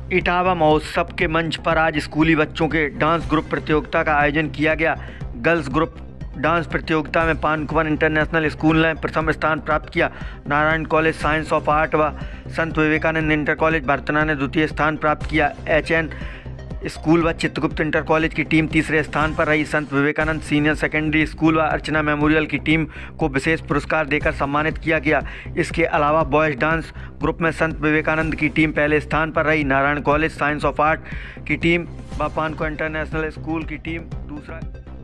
इटावा महोत्सव के मंच पर आज स्कूली बच्चों के डांस ग्रुप प्रतियोगिता का आयोजन किया गया। गर्ल्स ग्रुप डांस प्रतियोगिता में पानकुवन इंटरनेशनल स्कूल ने प्रथम स्थान प्राप्त किया। Narayan college science of art व संत विवेकानंद इंटर कॉलेज बरतना ने द्वितीय स्थान प्राप्त किया। HN स्कूल व चित्रगुप्त इंटर कॉलेज की टीम तीसरे स्थान पर रही। संत विवेकानंद सीनियर सेकेंडरी स्कूल व अर्चना मेमोरियल की टीम को विशेष पुरस्कार देकर सम्मानित किया गया। इसके अलावा बॉयज़ डांस ग्रुप में संत विवेकानंद की टीम पहले स्थान पर रही। Narayan college science of art की टीम व पानकुवन इंटरनेशनल स्कूल की टीम दूसरा।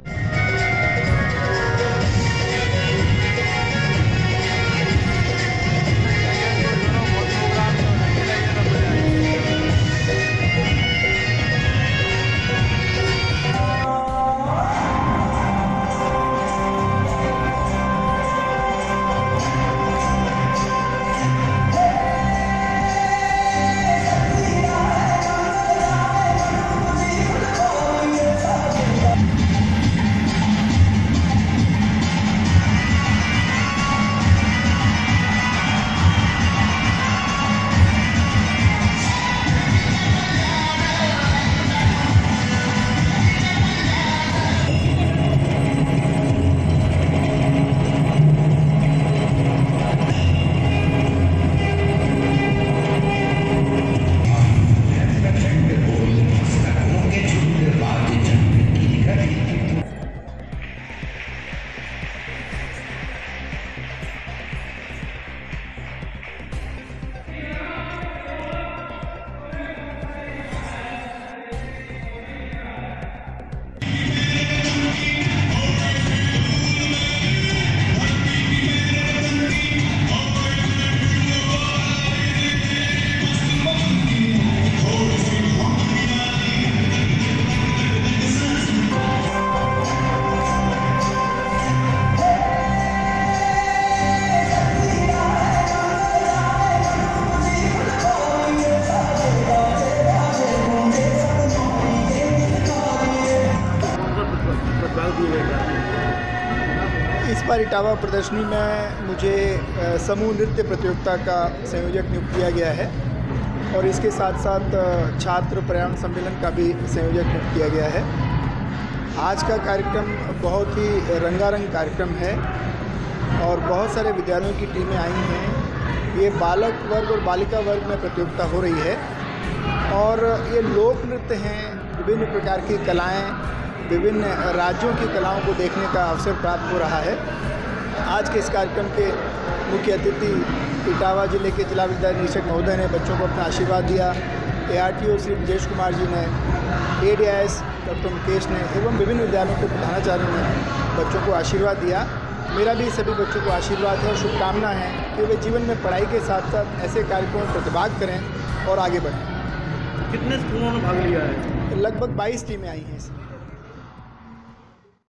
इस बार इटावा प्रदर्शनी में मुझे समूह नृत्य प्रतियोगिता का संयोजक नियुक्त किया गया है और इसके साथ साथ छात्र पर्यावरण सम्मेलन का भी संयोजक नियुक्त किया गया है। आज का कार्यक्रम बहुत ही रंगारंग कार्यक्रम है और बहुत सारे विद्यालयों की टीमें आई हैं। ये बालक वर्ग और बालिका वर्ग में प्रतियोगिता हो रही है और ये लोक नृत्य हैं। विभिन्न प्रकार की कलाएँ, विभिन्न राज्यों की कलाओं को देखने का अवसर प्राप्त हो रहा है। आज के इस कार्यक्रम के मुख्य अतिथि इटावा जिले के जिला विद्यालय निरीक्षक महोदय ने बच्चों को अपना आशीर्वाद दिया। ARTO श्री ब्रजेश कुमार जी ने, ADIS डॉक्टर मुकेश ने एवं विभिन्न विद्यालयों के प्रधानाचार्यों ने बच्चों को आशीर्वाद दिया। मेरा भी सभी बच्चों को आशीर्वाद है और शुभकामना है कि वे जीवन में पढ़ाई के साथ साथ ऐसे कार्यक्रमों में प्रतिभाग करें और आगे बढ़ें। कितने स्कूलों ने भाग लिया है? लगभग 22 टीमें आई हैं इसमें।